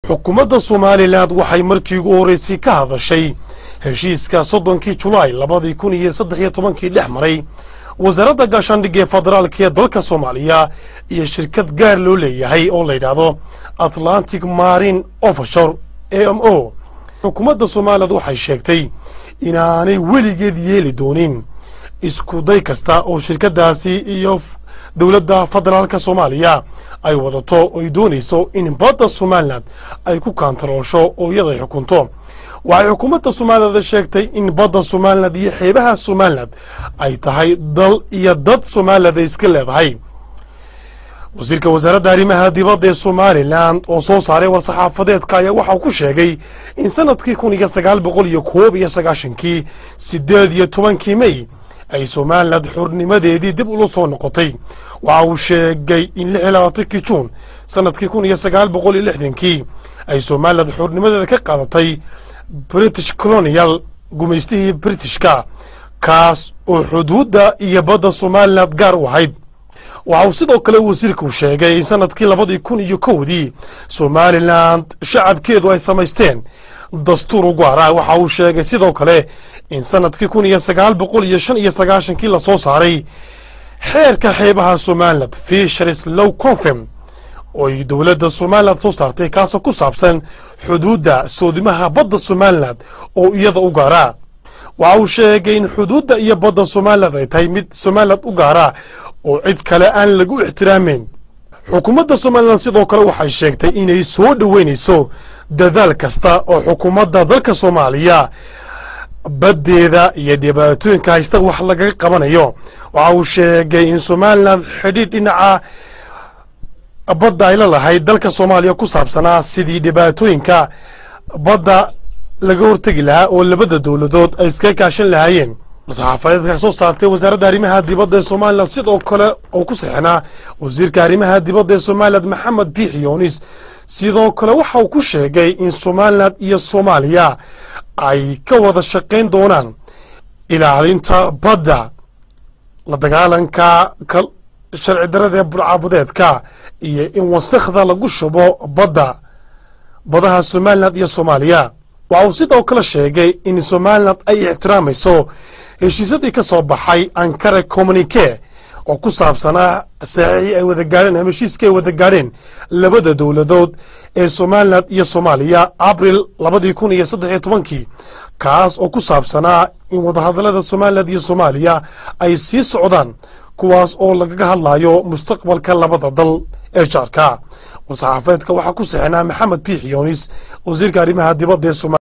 xukuumadda Soomaaliland waxay markii ugu horeysay ka hadashay heshiiska 30 July 2013 dhex maray wasaaradda gaashaandhigga federaalka ee dalka Soomaaliya iyo shirkad gaar loo leeyahay oo la yiraahdo Atlantic Marine Offshore AMO. xukuumadda Soomaaliland waxay sheegtay inaanay weligeed yeeli doonin isku day kasta oo shirkadaasi iyo dawladda federaalka Soomaaliya ay wadato oo ay doonayso in badda Soomaaliland ay ku kantaroosho oo iyada xukunto. waxay xukuumadda Soomaaliland sheegtay in badda Soomaaliland iyo xeebaha Soomaaliland ay tahay dal iyo dad Soomaaliland iska leedahay. wasiirka wasaaradda arrimaha dibadda ee Soomaaliland oo soo saaray war-saxaafadeedka ayaa waxa uu ku sheegay in sanadkii 1991 18 May ay Soomaaliland xornimadeedii dib u soo noqotay. waxa uu sheegay in 26 Juun sanadkii 1960 ay Soomaaliland xornimadeeda ka qaadatay British Colonial gumaystihii Britishka kaas oo xuduudda iyo badda Soomaaliland gaar u ahayd. waxa uu sidoo kale wasiirku sheegay in sanadkii 2001 Soomaaliland shacabkeedu ay samaysteen dastuur u gaar ah. waxa uu sheegay sidoo kale in sanadkii 1995 la soo saaray xeerka xeebaha Soomaaliland Fisheries Law Confirm oo ay dawladda Soomaaliland soo saartay kaas ku saabsan xuduudda soodimaha badda Soomaaliland oo iyada u gaar ah. waxa uu sheegay in xuduudda iyo badda Soomaaliland ay tahay mid Soomaaliland u gaar ah oo cid kale aan lagu ixtiraamin. xukuumadda Soomaaliland sidoo kale waxay sheegtay inay soo dhaweynayso dadaal kasta oo xukuumadda dalka Soomaaliya baddeeda iyo dhibaatooyinka haysta wax laga qabanayo. waxa uu sheegay in Soomaaliland xidhiidh dhinaca badda ay lahayd dalka Soomaaliya ku saabsanaa sidii dhibaatooyinka badda laga hortagi lahaa oo labada dawladood ay iska kaashan lahaayeen. saxaafadeedka soo saartay wasaaradda arrimaha dibadda ee Soomaaliland sidoo kale oo ku saxnaa wasiirka arrimaha dibadda ee Soomaaliland Maxamed Biixi Yunis sidoo kale waxa uu ku sheegay in Soomaaliland iyo Soomaaliya ay ka wada shaqeyn doonaan ilaalinta badda, la dagaalanka sharci darrada burcabadeedka iyo in wasakhda lagu shubo badaha Soomaaliland iyo Soomaaliya. waxa uu sidoo kale sheegay in Soomaaliland ay ixtiraamayso heshiisyadii ka soo baxay Ankara Communique oo ku saabsanaa saxiix ay wada gaareen ama heshiiska ay wada gaareen labada dawladood ee Soomaaliland iyo Soomaaliya April 2013 kaas oo ku saabsanaa in wadahadallada Soomaaliland iyo Soomaaliya ay sii socdaan kuwaas oo laga hadlayo mustaqbalka labada dal ee jaarka. war-saxaafadeedka waxaa ku saxnaa Maxamed Biixi Yunis wasiirka arrimaha dibadda ee Soomaaliya.